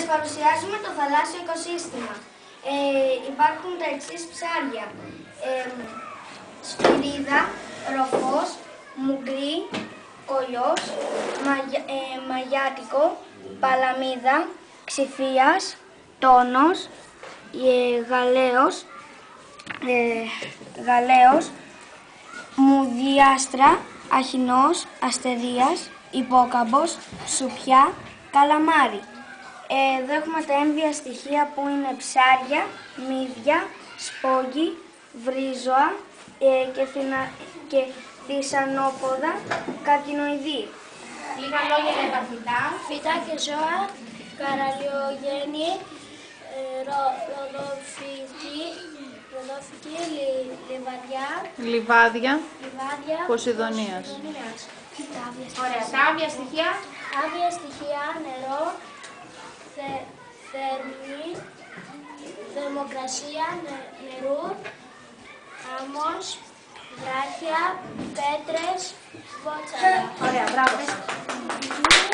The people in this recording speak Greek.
παρουσιάζουμε το θαλάσσιο οικοσύστημα. Υπάρχουν τα εξής ψάρια. Σπυρίδα, ροφός, μουγκρί, κολλιός, μαγιάτικο, παλαμίδα, ξυφίας, τόνος, γαλέος, μουδιάστρα, αχινός, αστερίας, υπόκαμπος, σουπιά, καλαμάρι. Εδώ έχουμε τα έμβια στοιχεία που είναι ψάρια, μύδια, σπόγγι, βρύζωα και θησανόποδα καρκινοειδή. Λίγα λόγια για τα φυτά. Φυτά και ζώα, καραλιογέννη, ροδοφυτή, Λιβάδια. λιβάδια, Ποσειδονίας. Ωραία. Τα άμβια στοιχεία. άμβια στοιχεία, νερό, θερμή, θερμοκρασία νερού, άμμος, βράχια, πέτρες, βότσαλα. Ωραία. Μπράβο.